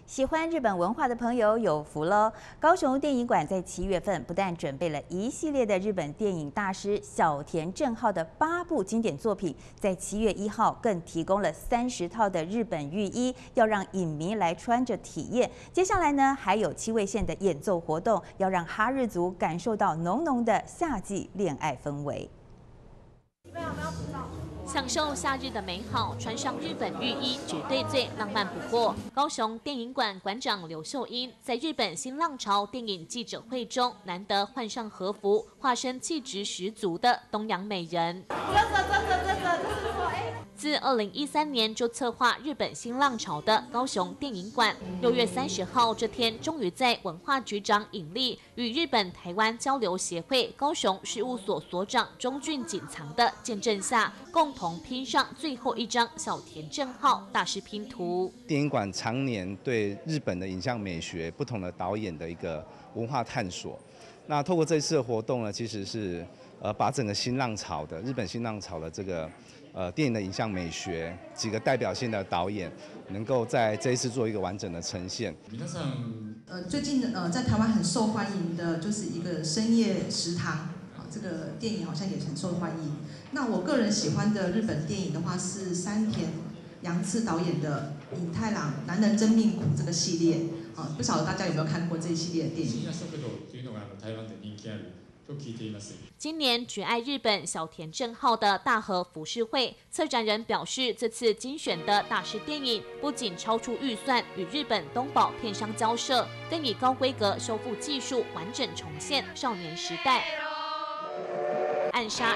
喜欢日本文化的朋友有福喽！高雄电影馆在7月份不但准备了一系列的日本电影大师小田正浩的8部经典作品，在7月1号更提供了30套的日本浴衣，要让影迷来穿着体验。接下来呢，还有七味线的演奏活动，要让哈日族感受到浓浓的夏季恋爱氛围。 享受夏日的美好，穿上日本浴衣绝对最浪漫不过。高雄电影馆馆长刘秀英在日本新浪潮电影记者会中，难得换上和服，化身气质十足的东洋美人。自2013年就策划日本新浪潮的高雄电影馆，6月30号这天，终于在文化局长尹力与日本台湾交流协会高雄事务所所长钟俊锦藏的见证下，共同拼上最后一张小田正浩大师拼图。 电影馆常年对日本的影像美学、不同的导演的一个文化探索。那透过这次的活动呢，其实是把整个新浪潮的日本新浪潮的这个电影的影像美学几个代表性的导演，能够在这一次做一个完整的呈现。 最近在台湾很受欢迎的就是一个深夜食堂。 这个电影好像也很受欢迎。那我个人喜欢的日本电影的话是山田洋次导演的《隐太郎男人真命苦》这个系列。不晓得大家有没有看过这一系列的电影？ 今年绝爱日本小田正浩的大和浮世绘策展人表示，这次精选的大师电影不仅超出预算与日本东宝片商交涉，更以高规格修复技术完整重现少年时代。 暗杀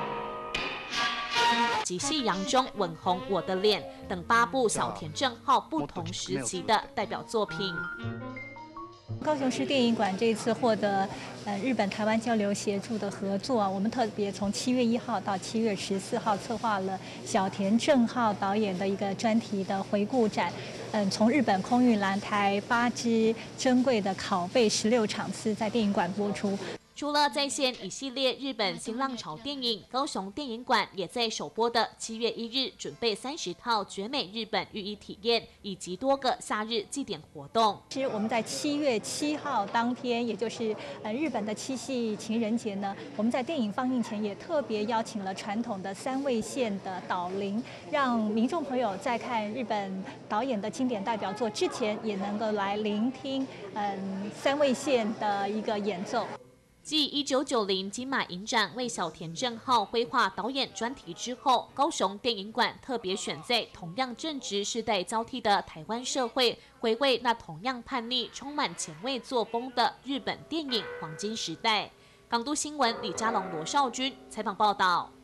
及夕阳中吻红我的脸等8部小田正浩不同时期的代表作品。 高雄市电影馆这一次获得日本台湾交流协助的合作啊，我们特别从7月1号到7月14号策划了小田正浩导演的一个专题的回顾展。从日本空运来台8支珍贵的拷贝16场次在电影馆播出。 除了再现一系列日本新浪潮电影，高雄电影馆也在首播的7月1日准备30套绝美日本浴衣体验，以及多个夏日祭典活动。 其实我们在7月7号当天，也就是日本的七夕情人节呢，我们在电影放映前也特别邀请了传统的3味线的导聆，让民众朋友在看日本导演的经典代表作之前，也能够来聆听3味线的一个演奏。 继1990金马影展为小田正浩绘画导演专题之后，高雄电影馆特别选在同样正值世代交替的台湾社会，回味那同样叛逆、充满前卫作风的日本电影黄金时代。港都新闻李佳龙、罗少君采访报道。